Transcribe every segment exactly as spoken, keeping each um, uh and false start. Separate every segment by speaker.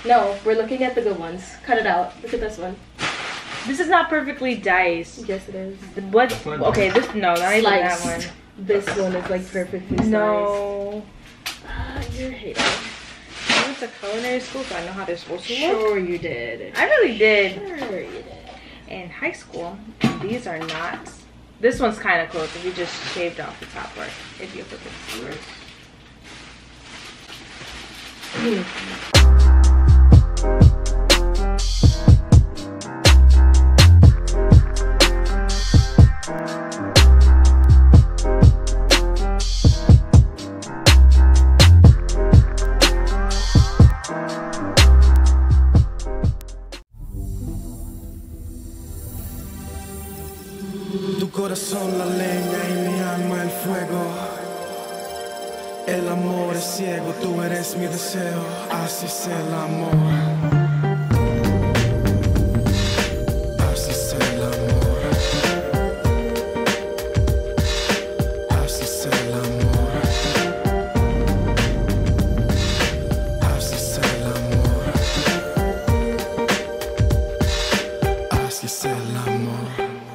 Speaker 1: No, we're looking at the good ones. Cut it out. Look at this one.
Speaker 2: This is not perfectly diced.
Speaker 1: Yes, it is.
Speaker 2: What? Okay, this no, not even that one.
Speaker 1: This one is like perfectly sliced.
Speaker 2: No.
Speaker 1: Ah, you're a hater.
Speaker 2: I went to culinary school, so I know how they're supposed to look.
Speaker 1: Sure you did.
Speaker 2: I really did.
Speaker 1: Sure you did.
Speaker 2: In high school, and these are not. This one's kind of close if you just shaved off the top part. If you flip it.
Speaker 3: Tu corazón la leña y mi alma el fuego. El amor es ciego, tú eres mi deseo, así es el amor. Así es el amor. Así es el amor. Así es el amor. Así es el amor.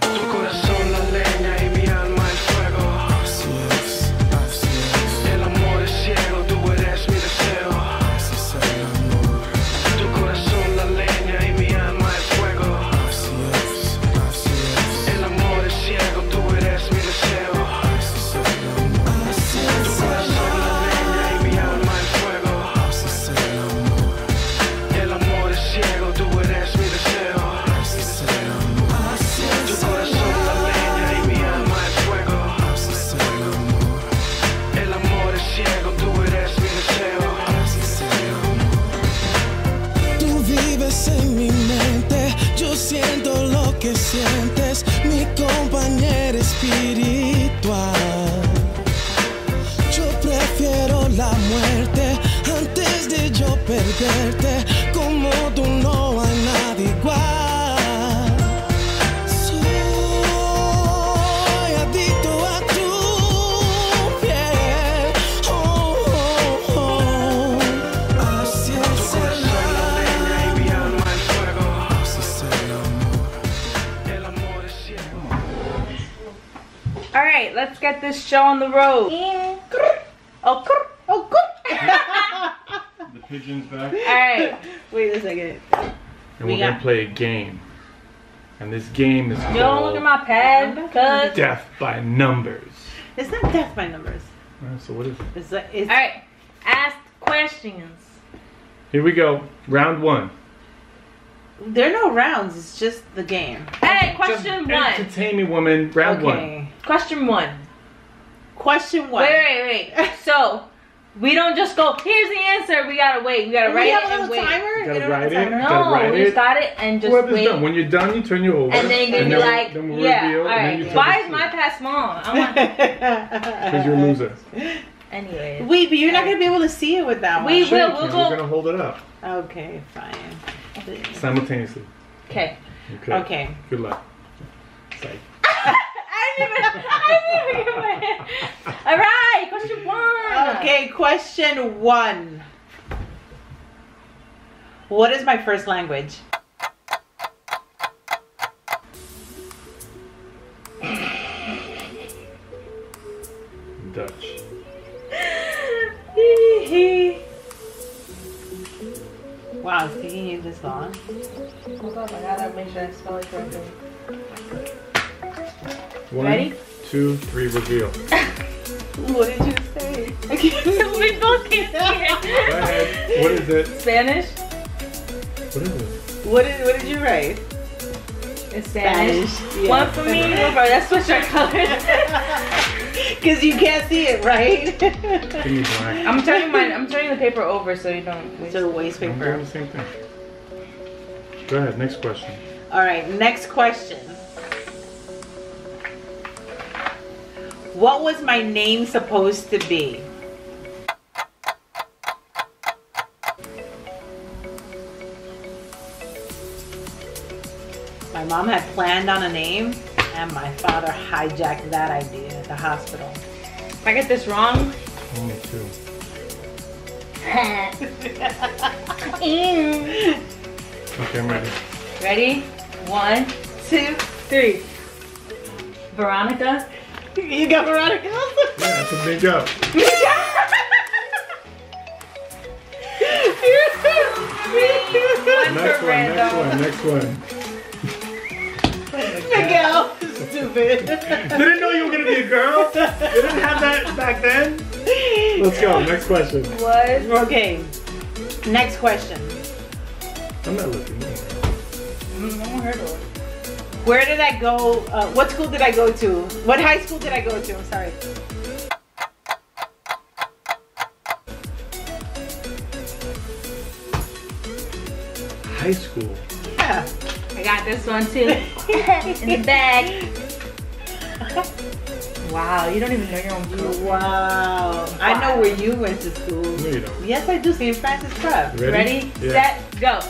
Speaker 3: Que sientes, mi compañera espiritual. Yo prefiero la muerte antes de yo perderte. Como tú no hay nadie igual. Soy adicto a tu piel. Oh, oh, oh. Así es el
Speaker 2: All right, let's get this show on the road. Oh, oh,
Speaker 4: The pigeon's back.
Speaker 2: all right.
Speaker 1: Wait a second.
Speaker 4: And we're
Speaker 2: got-
Speaker 4: gonna play a game. And this game is
Speaker 2: Don't look at
Speaker 4: called
Speaker 2: my pad, cuz.
Speaker 4: Death by Numbers.
Speaker 5: It's not death by numbers.
Speaker 4: Alright, so what is it?
Speaker 5: It's like it's
Speaker 2: All right, ask questions.
Speaker 4: Here we go. Round one.
Speaker 5: there are no rounds. It's just the game.
Speaker 2: Hey, question one.
Speaker 4: Entertain me, woman. Round one.
Speaker 5: Okay.
Speaker 2: Question one.
Speaker 5: Question one.
Speaker 2: Wait, wait, wait. So we don't just go. Here's the answer. We gotta wait. We gotta
Speaker 5: Do
Speaker 2: write
Speaker 5: we have
Speaker 2: it
Speaker 5: a
Speaker 2: and
Speaker 5: little
Speaker 2: wait.
Speaker 5: timer?
Speaker 4: You gotta
Speaker 5: You don't have a
Speaker 4: write it.
Speaker 5: timer?
Speaker 4: Gotta
Speaker 2: No,
Speaker 4: write
Speaker 2: we
Speaker 4: it.
Speaker 2: just got it and just
Speaker 4: Whoever's
Speaker 2: wait.
Speaker 4: done. When you're done, you turn you over.
Speaker 2: And then you're gonna be
Speaker 4: then-
Speaker 2: like,
Speaker 4: then we'll
Speaker 2: yeah,
Speaker 4: reveal,
Speaker 2: all
Speaker 4: and then
Speaker 2: right.
Speaker 4: you tell
Speaker 2: Why
Speaker 4: the
Speaker 2: is my
Speaker 4: truth.
Speaker 2: pass small? I want.
Speaker 4: Because you're a loser.
Speaker 2: Anyways.
Speaker 5: Wait, but you're not gonna be able to see it with that one.
Speaker 2: We
Speaker 4: Sure you
Speaker 2: will. We'll
Speaker 4: can.
Speaker 2: go.
Speaker 4: We're gonna hold it up
Speaker 5: Okay, fine.
Speaker 4: simultaneously.
Speaker 2: Okay.
Speaker 4: Okay.
Speaker 5: Okay.
Speaker 4: Good luck. Psych.
Speaker 2: I didn't even. I didn't even get my hand. All right. Question one.
Speaker 5: Okay, question one. What is my first language?
Speaker 4: Dutch.
Speaker 5: Wow, it's taking you this long.
Speaker 2: Hold on, I gotta make sure I spell it correctly.
Speaker 4: One,
Speaker 2: Ready?
Speaker 4: two, three, reveal.
Speaker 5: What did you say? I can't
Speaker 2: We both can't see it.
Speaker 4: Go ahead. What is it?
Speaker 2: Spanish.
Speaker 4: What is it?
Speaker 5: What did What did you write?
Speaker 2: It's Spanish.
Speaker 5: Spanish, yeah.
Speaker 2: One for me, one for let's switch our colors.
Speaker 5: Because you can't see it, right?
Speaker 4: Give me black.
Speaker 2: I'm turning mine. I'm turning the paper over so you don't waste.
Speaker 5: So waste
Speaker 4: I'm doing
Speaker 5: paper.
Speaker 4: the same thing. Go ahead. Next question.
Speaker 5: All right, next question. What was my name supposed to be? My mom had planned on a name, and my father hijacked that idea at the hospital.
Speaker 2: If I get this wrong,
Speaker 4: Only two.
Speaker 2: Ew.
Speaker 4: Okay, I'm ready.
Speaker 2: Ready? One, two, three. Veronica.
Speaker 5: You got Veronica.
Speaker 4: Yeah, that's a big up.
Speaker 2: One
Speaker 4: Next
Speaker 2: for
Speaker 4: one, next
Speaker 2: random.
Speaker 4: one, next one.
Speaker 5: Miguel, stupid.
Speaker 4: Didn't know you were gonna be a girl. You didn't have that back then. Let's go. Next question.
Speaker 2: What?
Speaker 5: Okay. Next question.
Speaker 4: I'm not looking.
Speaker 5: Where did I go? Uh, what school did I go to? What high school did I go to? I'm sorry.
Speaker 4: High school.
Speaker 5: Yeah.
Speaker 2: I got this one too. In the bag. Wow, you don't even know your own school.
Speaker 5: Wow. I know where you went to school.
Speaker 4: No, you don't.
Speaker 5: Yes, I do. Saint Francis Prep.
Speaker 4: Ready?
Speaker 2: Ready,
Speaker 4: Yeah.
Speaker 2: set, go.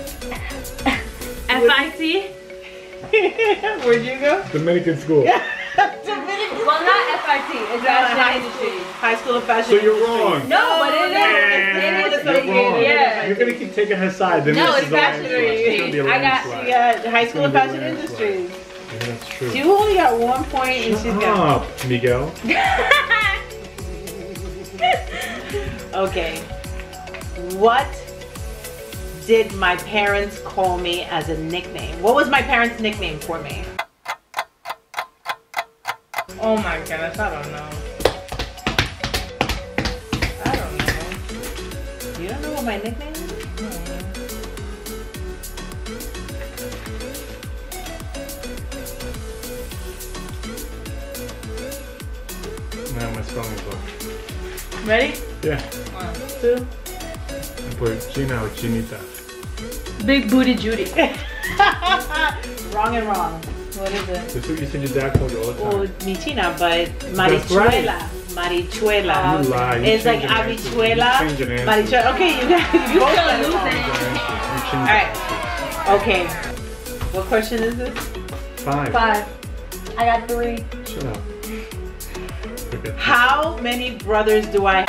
Speaker 2: F I C?
Speaker 5: Where'd you go?
Speaker 4: Dominican school.
Speaker 5: Dominican.
Speaker 2: Well, not F I T. It's
Speaker 5: High
Speaker 2: Fashion
Speaker 5: school.
Speaker 2: Industry.
Speaker 5: High School of Fashion.
Speaker 4: So you're
Speaker 5: Industry.
Speaker 4: wrong.
Speaker 2: No, but it is.
Speaker 4: Man,
Speaker 2: It is.
Speaker 4: you're wrong.
Speaker 2: Yeah.
Speaker 4: You're gonna keep taking her side. Then
Speaker 2: No,
Speaker 4: this
Speaker 2: it's
Speaker 4: is a landslide.
Speaker 2: Fashion
Speaker 4: It's gonna be a
Speaker 2: Industry. I got-
Speaker 4: landslide.
Speaker 5: She got High School of
Speaker 4: It's gonna
Speaker 5: Fashion
Speaker 4: be a landslide.
Speaker 5: Industries.
Speaker 4: Yeah, that's true.
Speaker 5: You only got one point and she's got.
Speaker 4: Stop, Miguel.
Speaker 5: Okay. What did my parents call me as a nickname? What was my parents' nickname for me?
Speaker 2: Oh my goodness, I don't know.
Speaker 5: I don't know. You don't know what my nickname is?
Speaker 4: Now my spelling book.
Speaker 2: Ready?
Speaker 4: Yeah.
Speaker 2: One, two.
Speaker 4: I put Gina or Chinita.
Speaker 2: Big Booty Judy.
Speaker 5: Wrong and wrong.
Speaker 2: What is it?
Speaker 4: That's what you said your dad called you all the
Speaker 5: Oh,
Speaker 4: time.
Speaker 5: Michina, but
Speaker 4: That's
Speaker 5: Marichuela. Marichuela.
Speaker 4: You lie. You
Speaker 5: It's like
Speaker 4: change your answer.
Speaker 5: habichuela.
Speaker 4: You change your answer.
Speaker 5: Marichuela. Okay, you guys. You both
Speaker 2: still
Speaker 5: got it
Speaker 2: losing.
Speaker 5: wrong.
Speaker 4: You change your
Speaker 5: Alright.
Speaker 4: answer.
Speaker 5: Okay. What question is this?
Speaker 4: Five.
Speaker 2: Five. I got three.
Speaker 4: Shut up. Okay.
Speaker 5: How many brothers do I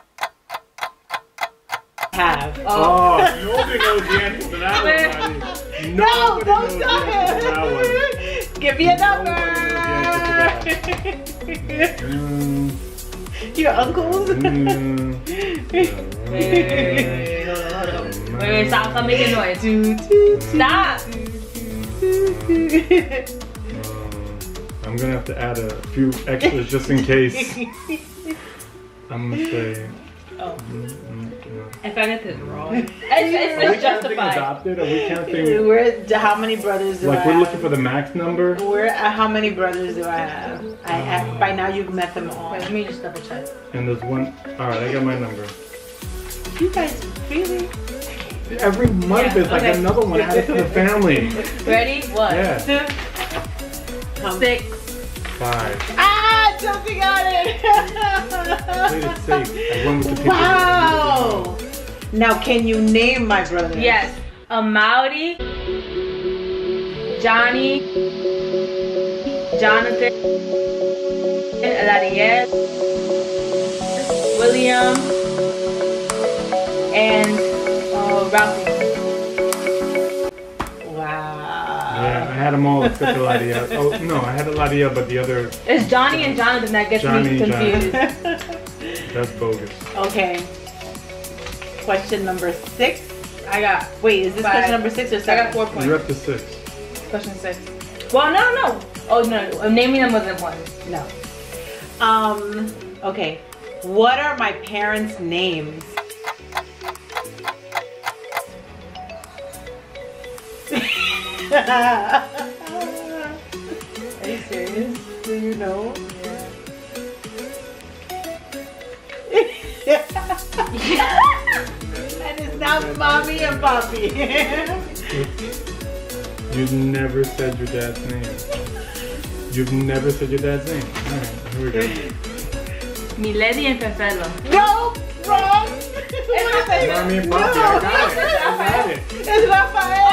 Speaker 5: have?
Speaker 4: Oh, nobody knows the answer to that one, Maddie.
Speaker 5: No,
Speaker 4: Nobody
Speaker 5: don't
Speaker 4: knows the
Speaker 5: stop
Speaker 4: answer to that one.
Speaker 5: it. Give me a number.
Speaker 4: Mm,
Speaker 5: Your uncles?
Speaker 4: mm,
Speaker 2: Wait, wait, wait, wait, hold on, hold on. Wait, wait, stop, stop making noise. Stop.
Speaker 4: um, I'm gonna have to add a few extras just in case. I'm gonna say.
Speaker 5: Oh.
Speaker 4: Mm, mm, mm.
Speaker 2: If I get this wrong, it's,
Speaker 4: Are we
Speaker 2: it's, it's
Speaker 4: counting
Speaker 2: justified.
Speaker 4: adopted? Are we counting?
Speaker 5: We're, how many brothers do
Speaker 4: Like
Speaker 5: I
Speaker 4: we're
Speaker 5: have?
Speaker 4: looking for the max number?
Speaker 5: We're, uh, how many brothers do I have? I have. By now you've met them all.
Speaker 2: Wait, let me just double check.
Speaker 4: And there's one. All right, I got my number.
Speaker 5: You guys really?
Speaker 4: Every month
Speaker 2: Yeah,
Speaker 4: is like
Speaker 2: okay.
Speaker 4: another one added to the family.
Speaker 2: Ready? One,
Speaker 4: Yeah.
Speaker 2: two,
Speaker 5: Um,
Speaker 2: six.
Speaker 4: Five.
Speaker 5: Ah, Chelsea got it!
Speaker 4: Played it safe. I went with the people.
Speaker 5: Wow! Now, can you name my brother?
Speaker 2: Yes. Amaury, Johnny, Jonathan, Eladiel, William, and uh, Ralphie.
Speaker 5: Wow.
Speaker 4: Yeah, I had them all except Eladia. Oh no, I had Eladia, but the other.
Speaker 2: It's Johnny and Jonathan that gets
Speaker 4: Johnny,
Speaker 2: me confused.
Speaker 4: That's bogus.
Speaker 5: Okay. Question number six.
Speaker 2: I got
Speaker 5: Wait, is this
Speaker 2: Five.
Speaker 5: question number six or
Speaker 2: I
Speaker 5: seven?
Speaker 2: got four points.
Speaker 4: You're up to six.
Speaker 2: Question six. Well, no, no. Oh no, no. Naming them was important.
Speaker 5: No. Um. Okay. What are my parents' names? Are you serious? Do you know? And it's not mommy and papi.
Speaker 4: You've never said your dad's name. You've never said your dad's name. All right, here we go.
Speaker 2: Milady and Fefelo.
Speaker 5: No, wrong.
Speaker 4: Mommy and Papi, I got it. I got it.
Speaker 5: It's Rafael.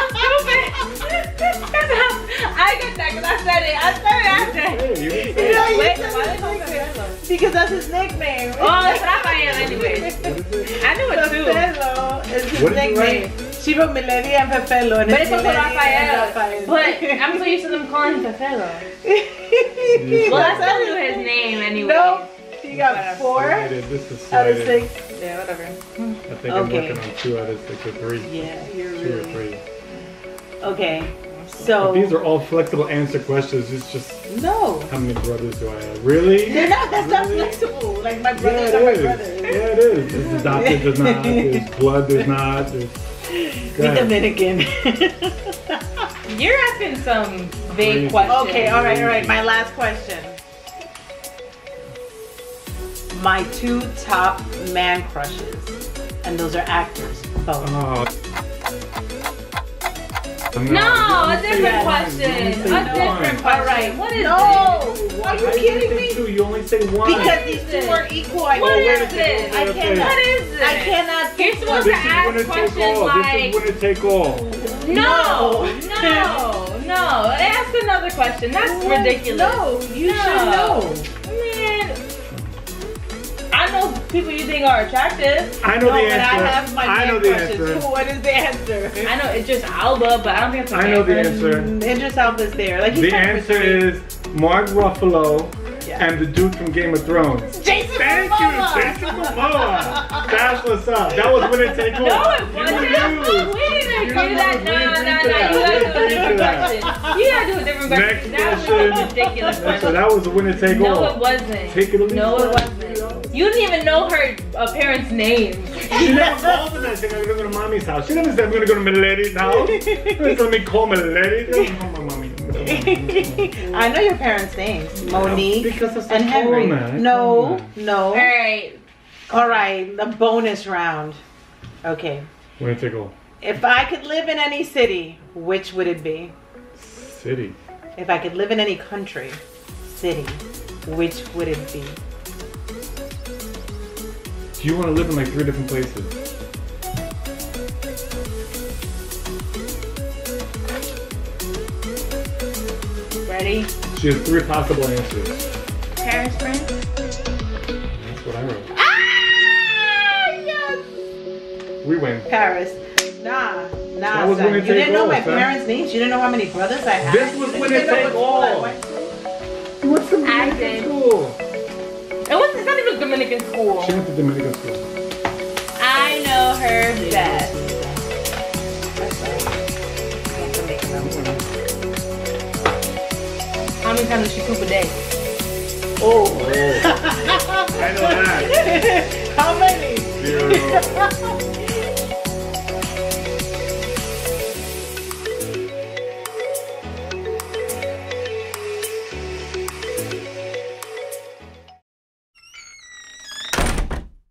Speaker 2: I get that because I said it. I said it after.
Speaker 4: Hey, you didn't say
Speaker 5: You know,
Speaker 4: it.
Speaker 5: you
Speaker 2: Wait,
Speaker 5: said
Speaker 2: why
Speaker 5: his
Speaker 2: they call
Speaker 5: nickname.
Speaker 2: Fefelo?
Speaker 5: Because that's his nickname.
Speaker 2: Oh, it's Rafael anyways.
Speaker 4: What is it?
Speaker 2: I knew it too.
Speaker 5: Fefelo is his
Speaker 4: What did you
Speaker 5: nickname.
Speaker 4: write?
Speaker 5: She wrote Milady and Fefelo. And
Speaker 2: But
Speaker 5: it's
Speaker 2: it's also
Speaker 5: Milady and
Speaker 2: Rafael. But I'm so used to them calling him Fefelo. Well, that's still his name anyway.
Speaker 5: No, you got four
Speaker 4: Slighted. This is
Speaker 5: out of
Speaker 4: slighted.
Speaker 5: six.
Speaker 2: Yeah, whatever.
Speaker 4: I think
Speaker 5: Okay.
Speaker 4: I'm working on two out of six or three.
Speaker 5: Yeah, you're
Speaker 4: Two or
Speaker 5: really.
Speaker 4: three.
Speaker 5: Okay,
Speaker 4: But
Speaker 5: so.
Speaker 4: these are all flexible answer questions. It's just
Speaker 5: No.
Speaker 4: how many brothers do I have? Really?
Speaker 5: They're not, that's not
Speaker 4: Really?
Speaker 5: flexible. Like my
Speaker 4: Yeah,
Speaker 5: brothers
Speaker 4: it
Speaker 5: are my
Speaker 4: is.
Speaker 5: brothers.
Speaker 4: Yeah, it is. There's adopted, there's not. There's blood, there's not. There's... Go
Speaker 5: Be
Speaker 4: ahead.
Speaker 5: Dominican.
Speaker 2: You're asking some vague
Speaker 4: Crazy.
Speaker 2: questions.
Speaker 5: Okay, all right, all right. My last question. My two top man crushes, and those are actors. Both.
Speaker 4: Oh.
Speaker 2: No,
Speaker 4: you
Speaker 2: a
Speaker 4: only say
Speaker 2: different
Speaker 4: one.
Speaker 2: question.
Speaker 4: You only
Speaker 2: A
Speaker 4: say
Speaker 2: different
Speaker 4: one.
Speaker 2: question.
Speaker 5: All right.
Speaker 2: What is
Speaker 5: No.
Speaker 2: this?
Speaker 5: Are you
Speaker 4: Why
Speaker 5: kidding
Speaker 4: say
Speaker 5: me?
Speaker 4: two? You only say one.
Speaker 5: Because these two are equal. I
Speaker 2: What
Speaker 5: can't.
Speaker 2: is this?
Speaker 5: I
Speaker 4: Okay.
Speaker 5: cannot.
Speaker 2: What is this?
Speaker 5: I cannot.
Speaker 2: You're
Speaker 5: pick
Speaker 2: supposed
Speaker 5: one.
Speaker 2: to
Speaker 4: This is
Speaker 2: ask
Speaker 4: winner take
Speaker 2: questions
Speaker 4: all.
Speaker 2: like-
Speaker 4: This is winner take all.
Speaker 2: No, no, no. Ask another question. That's
Speaker 5: What?
Speaker 2: ridiculous.
Speaker 5: No, you should know.
Speaker 2: Man, I know people you think are attractive.
Speaker 4: I know
Speaker 5: No,
Speaker 4: the
Speaker 5: but
Speaker 4: answer.
Speaker 5: I have my
Speaker 4: I know
Speaker 5: man
Speaker 4: the
Speaker 5: crushes.
Speaker 4: answer.
Speaker 5: What is the answer?
Speaker 2: I know it's just Alba, but I don't think it's a
Speaker 4: I know the
Speaker 2: man.
Speaker 4: answer.
Speaker 5: Idris Elba's there. Like he's
Speaker 4: The
Speaker 5: kind of
Speaker 4: answer
Speaker 5: sweet.
Speaker 4: is Mark Ruffalo
Speaker 5: Yeah.
Speaker 4: and the dude from Game of Thrones.
Speaker 5: Jason
Speaker 4: Thank
Speaker 5: Momoa.
Speaker 4: you, Jason Momoa. That's what's up. That was winner take all.
Speaker 2: No, it
Speaker 4: You
Speaker 2: wasn't.
Speaker 4: lose.
Speaker 2: We didn't
Speaker 4: You
Speaker 2: agree to that.
Speaker 4: lose.
Speaker 2: No,
Speaker 4: We
Speaker 2: no,
Speaker 4: agreed
Speaker 2: no,
Speaker 4: to
Speaker 2: no.
Speaker 4: that.
Speaker 2: You gotta do a
Speaker 4: We agreed
Speaker 2: different
Speaker 4: to that.
Speaker 2: question. You gotta do a different question.
Speaker 4: Next
Speaker 2: That was
Speaker 4: question.
Speaker 2: a ridiculous
Speaker 4: So
Speaker 2: question.
Speaker 4: that was a winner take all.
Speaker 2: No, it wasn't.
Speaker 4: Take it or leave
Speaker 2: No,
Speaker 4: it.
Speaker 2: it wasn't. You didn't even know her uh, parents' names.
Speaker 4: She never called me that thing. I'm gonna go to mommy's house. She never said I'm gonna go to Milady's house. Don't let me call Milady. Don't call my mommy.
Speaker 5: I know your parents' names. Monique
Speaker 4: Because it's a
Speaker 5: and Henry.
Speaker 4: woman.
Speaker 5: No, no.
Speaker 2: All right.
Speaker 5: All right, the bonus round. Okay.
Speaker 4: Winner take all.
Speaker 5: If I could live in any city, which would it be?
Speaker 4: City.
Speaker 5: If I could live in any country, city, which would it be?
Speaker 4: Do you want to live in like three different places?
Speaker 2: Ready?
Speaker 4: She has three possible answers.
Speaker 2: Paris, France.
Speaker 4: That's what I wrote.
Speaker 5: Ah, yes!
Speaker 4: We win.
Speaker 5: Paris. Nah, nah,
Speaker 4: That was
Speaker 5: son.
Speaker 4: winner
Speaker 5: You didn't
Speaker 4: take
Speaker 5: know
Speaker 4: all,
Speaker 5: my
Speaker 4: son.
Speaker 5: parents' names. You didn't know how many brothers I had.
Speaker 4: This was
Speaker 5: You
Speaker 4: winner
Speaker 5: didn't know
Speaker 4: take
Speaker 5: what school I
Speaker 4: all.
Speaker 5: went to.
Speaker 4: You went to
Speaker 2: I
Speaker 4: Dominican
Speaker 2: did.
Speaker 4: school.
Speaker 2: It was, it's not even Dominican school.
Speaker 4: She went to Dominican school.
Speaker 2: I know her best. How many times does she poop a day?
Speaker 5: Oh.
Speaker 4: I know that.
Speaker 5: How many?
Speaker 4: Zero.